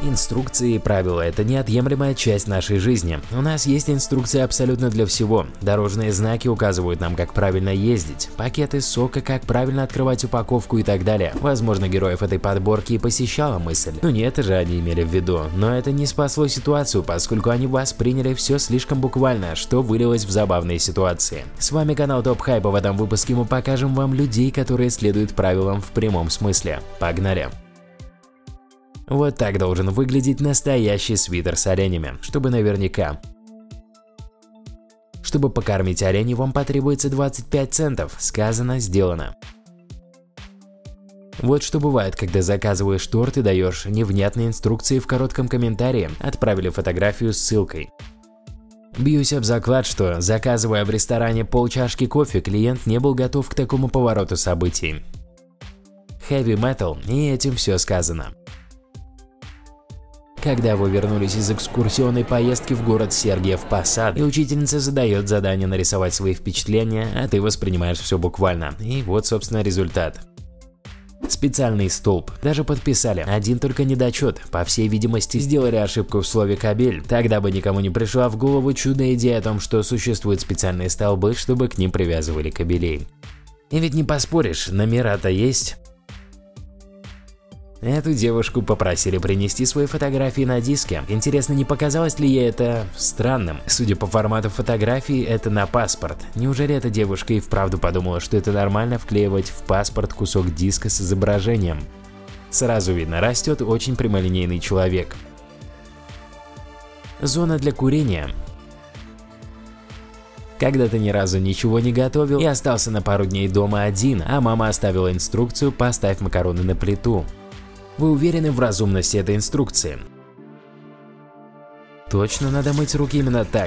Инструкции и правила – это неотъемлемая часть нашей жизни. У нас есть инструкции абсолютно для всего. Дорожные знаки указывают нам, как правильно ездить, пакеты сока, как правильно открывать упаковку и так далее. Возможно, героев этой подборки и посещала мысль. Ну не это же они имели в виду. Но это не спасло ситуацию, поскольку они восприняли все слишком буквально, что вылилось в забавные ситуации. С вами канал Топ Хайп, и в этом выпуске мы покажем вам людей, которые следуют правилам в прямом смысле. Погнали! Вот так должен выглядеть настоящий свитер с оленями, чтобы наверняка. Чтобы покормить оленей, вам потребуется 25 центов. Сказано, сделано. Вот что бывает, когда заказываешь торт и даешь невнятные инструкции в коротком комментарии, отправили фотографию с ссылкой. Бьюсь об заклад, что, заказывая в ресторане полчашки кофе, клиент не был готов к такому повороту событий. Heavy Metal, и этим все сказано. Когда вы вернулись из экскурсионной поездки в город Сергиев Посад, и учительница задает задание нарисовать свои впечатления, а ты воспринимаешь все буквально. И вот, собственно, результат. Специальный столб. Даже подписали. Один только недочет. По всей видимости, сделали ошибку в слове «кабель». Тогда бы никому не пришла в голову чудная идея о том, что существуют специальные столбы, чтобы к ним привязывали кабелей. И ведь не поспоришь, номера-то есть. Эту девушку попросили принести свои фотографии на диске. Интересно, не показалось ли ей это странным? Судя по формату фотографии, это на паспорт. Неужели эта девушка и вправду подумала, что это нормально вклеивать в паспорт кусок диска с изображением? Сразу видно, растет очень прямолинейный человек. Зона для курения. Когда ты ни разу ничего не готовил и остался на пару дней дома один, а мама оставила инструкцию «поставь макароны на плиту». Вы уверены в разумности этой инструкции? Точно надо мыть руки именно так.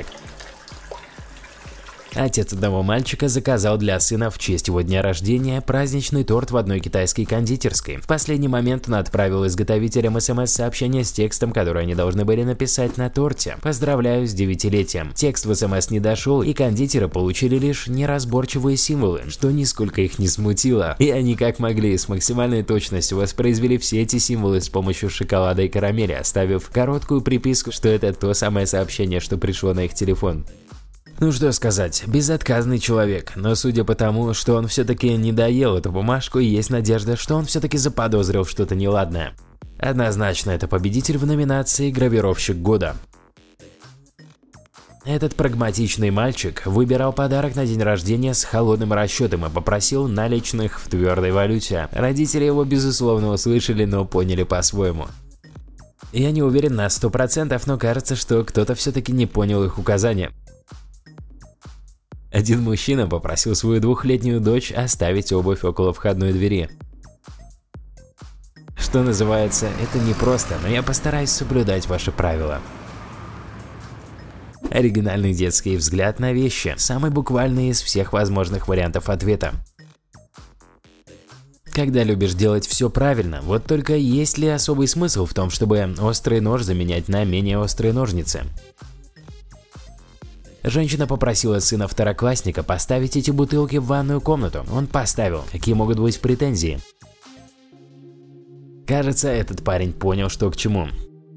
Отец одного мальчика заказал для сына в честь его дня рождения праздничный торт в одной китайской кондитерской. В последний момент он отправил изготовителям СМС-сообщение с текстом, который они должны были написать на торте. «Поздравляю с 9-летием». Текст в СМС не дошел, и кондитеры получили лишь неразборчивые символы, что нисколько их не смутило. И они как могли с максимальной точностью воспроизвели все эти символы с помощью шоколада и карамели, оставив короткую приписку, что это то самое сообщение, что пришло на их телефон. Ну что сказать, безотказный человек, но судя по тому, что он все-таки не доел эту бумажку, есть надежда, что он все-таки заподозрил что-то неладное. Однозначно, это победитель в номинации «Гравировщик года». Этот прагматичный мальчик выбирал подарок на день рождения с холодным расчетом и попросил наличных в твердой валюте. Родители его безусловно услышали, но поняли по-своему. Я не уверен на 100%, но кажется, что кто-то все-таки не понял их указания. Один мужчина попросил свою 2-летнюю дочь оставить обувь около входной двери. Что называется, это непросто, но я постараюсь соблюдать ваши правила. Оригинальный детский взгляд на вещи, самый буквальный из всех возможных вариантов ответа. Когда любишь делать все правильно, вот только есть ли особый смысл в том, чтобы острый нож заменять на менее острые ножницы? Женщина попросила сына второклассника поставить эти бутылки в ванную комнату. Он поставил. Какие могут быть претензии? Кажется, этот парень понял, что к чему.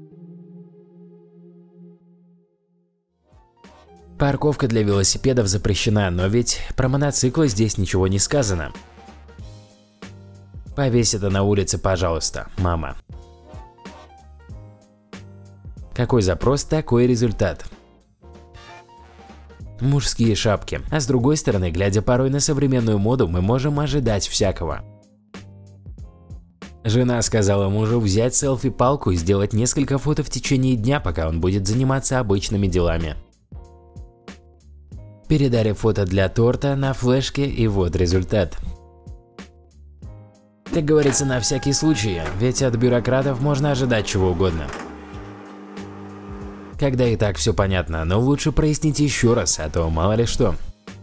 Парковка для велосипедов запрещена, но ведь про мотоциклы здесь ничего не сказано. Повесь это на улице, пожалуйста, мама. Какой запрос, такой результат. Мужские шапки. А с другой стороны, глядя порой на современную моду, мы можем ожидать всякого. Жена сказала мужу взять селфи-палку и сделать несколько фото в течение дня, пока он будет заниматься обычными делами. Передали фото для торта на флешке, и вот результат. Как говорится, на всякий случай, ведь от бюрократов можно ожидать чего угодно. Когда и так все понятно, но лучше проясните еще раз, а то мало ли что.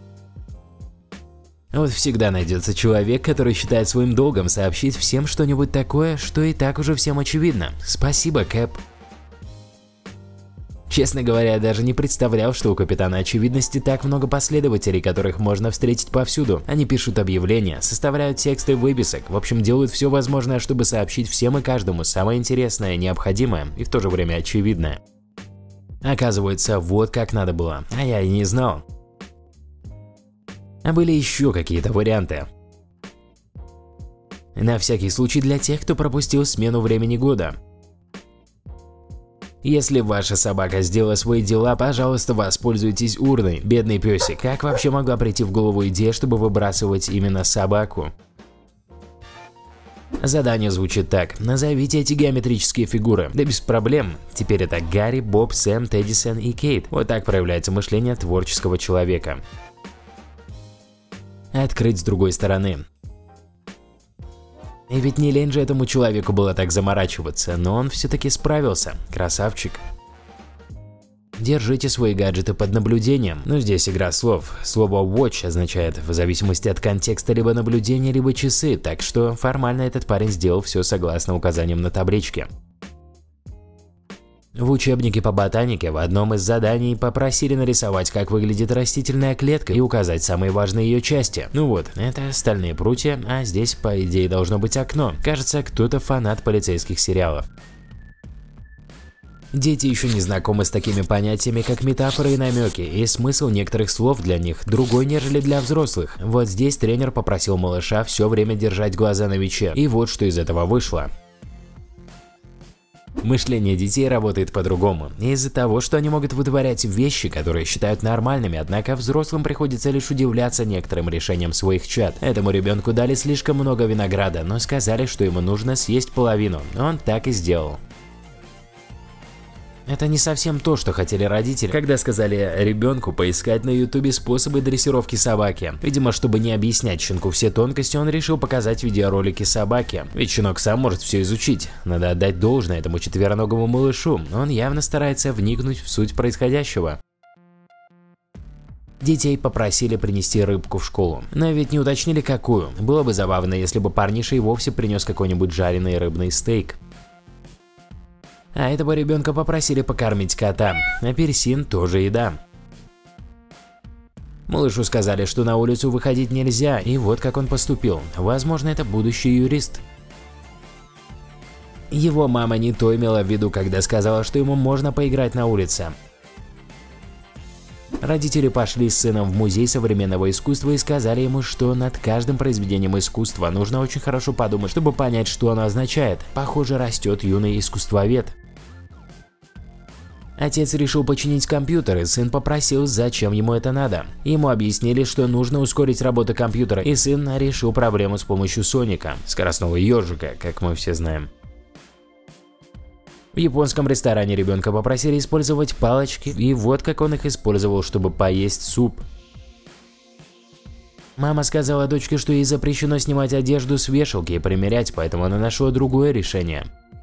Вот всегда найдется человек, который считает своим долгом сообщить всем что-нибудь такое, что и так уже всем очевидно. Спасибо, Кэп. Честно говоря, я даже не представлял, что у Капитана Очевидности так много последователей, которых можно встретить повсюду. Они пишут объявления, составляют тексты выписок, в общем, делают все возможное, чтобы сообщить всем и каждому самое интересное, необходимое и в то же время очевидное. Оказывается, вот как надо было, а я и не знал. А были еще какие-то варианты. На всякий случай для тех, кто пропустил смену времени года. Если ваша собака сделала свои дела, пожалуйста, воспользуйтесь урной. Бедный песик, как вообще могла прийти в голову идея, чтобы выбрасывать именно собаку? Задание звучит так. Назовите эти геометрические фигуры. Да без проблем. Теперь это Гарри, Боб, Сэм, Теддисон и Кейт. Вот так проявляется мышление творческого человека. Открыть с другой стороны. И ведь не лень же этому человеку было так заморачиваться, но он все-таки справился. Красавчик. Держите свои гаджеты под наблюдением. Ну, здесь игра слов. Слово watch означает в зависимости от контекста либо наблюдение, либо часы, так что формально этот парень сделал все согласно указаниям на табличке. В учебнике по ботанике в одном из заданий попросили нарисовать, как выглядит растительная клетка и указать самые важные ее части. Ну вот, это стальные прутья, а здесь, по идее, должно быть окно. Кажется, кто-то фанат полицейских сериалов. Дети еще не знакомы с такими понятиями, как метафоры и намеки, и смысл некоторых слов для них другой, нежели для взрослых. Вот здесь тренер попросил малыша все время держать глаза на мяче, и вот что из этого вышло. Мышление детей работает по-другому, из-за того, что они могут вытворять вещи, которые считают нормальными, однако взрослым приходится лишь удивляться некоторым решениям своих чад. Этому ребенку дали слишком много винограда, но сказали, что ему нужно съесть половину, он так и сделал. Это не совсем то, что хотели родители, когда сказали ребенку поискать на ютубе способы дрессировки собаки. Видимо, чтобы не объяснять щенку все тонкости, он решил показать видеоролики собаки. Ведь щенок сам может все изучить. Надо отдать должное этому четвероногому малышу, он явно старается вникнуть в суть происходящего. Детей попросили принести рыбку в школу, но ведь не уточнили какую. Было бы забавно, если бы парниша и вовсе принес какой-нибудь жареный рыбный стейк. А этого ребенка попросили покормить кота. Апельсин тоже еда. Малышу сказали, что на улицу выходить нельзя, и вот как он поступил. Возможно, это будущий юрист. Его мама не то имела в виду, когда сказала, что ему можно поиграть на улице. Родители пошли с сыном в музей современного искусства и сказали ему, что над каждым произведением искусства нужно очень хорошо подумать, чтобы понять, что оно означает. Похоже, растет юный искусствовед. Отец решил починить компьютер, и сын попросил, зачем ему это надо. Ему объяснили, что нужно ускорить работу компьютера, и сын решил проблему с помощью Соника, скоростного ежика, как мы все знаем. В японском ресторане ребенка попросили использовать палочки, и вот как он их использовал, чтобы поесть суп. Мама сказала дочке, что ей запрещено снимать одежду с вешалки и примерять, поэтому она нашла другое решение.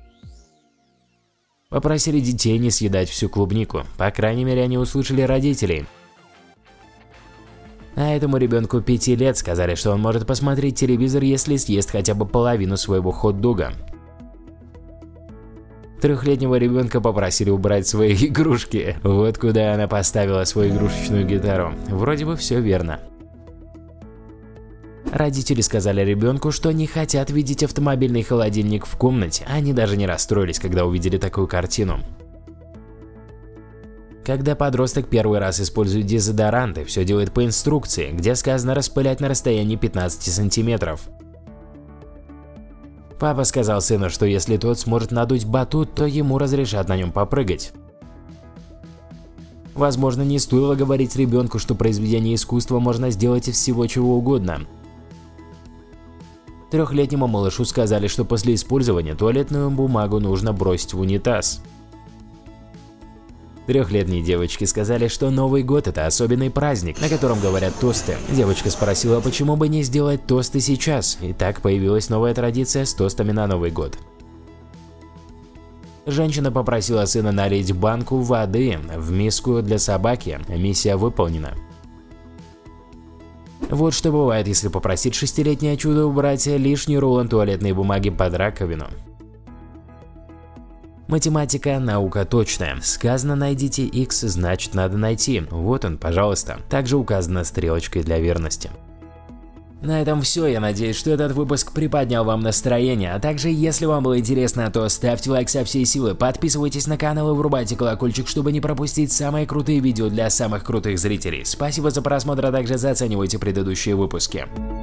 Попросили детей не съедать всю клубнику, по крайней мере они услышали родителей. А этому ребенку 5 лет сказали, что он может посмотреть телевизор, если съест хотя бы половину своего хот-дога. 3-летнего ребенка попросили убрать свои игрушки. Вот куда она поставила свою игрушечную гитару. Вроде бы все верно. Родители сказали ребенку, что не хотят видеть автомобильный холодильник в комнате. Они даже не расстроились, когда увидели такую картину. Когда подросток первый раз использует дезодоранты, все делает по инструкции, где сказано распылять на расстоянии 15 сантиметров. Папа сказал сыну, что если тот сможет надуть батут, то ему разрешат на нем попрыгать. Возможно, не стоило говорить ребенку, что произведение искусства можно сделать из всего чего угодно. 3-летнему малышу сказали, что после использования туалетную бумагу нужно бросить в унитаз. 3-летней девочке сказали, что Новый год – это особенный праздник, на котором говорят тосты. Девочка спросила, почему бы не сделать тосты сейчас, и так появилась новая традиция с тостами на Новый год. Женщина попросила сына налить банку воды в миску для собаки, миссия выполнена. Вот что бывает, если попросить 6-летнее чудо убрать лишний рулон туалетной бумаги под раковину. Математика – наука точная. Сказано «найдите x», значит надо найти. Вот он, пожалуйста. Также указана стрелочкой для верности. На этом все, я надеюсь, что этот выпуск приподнял вам настроение, а также, если вам было интересно, то ставьте лайк со всей силы, подписывайтесь на канал и врубайте колокольчик, чтобы не пропустить самые крутые видео для самых крутых зрителей. Спасибо за просмотр, а также заценивайте предыдущие выпуски.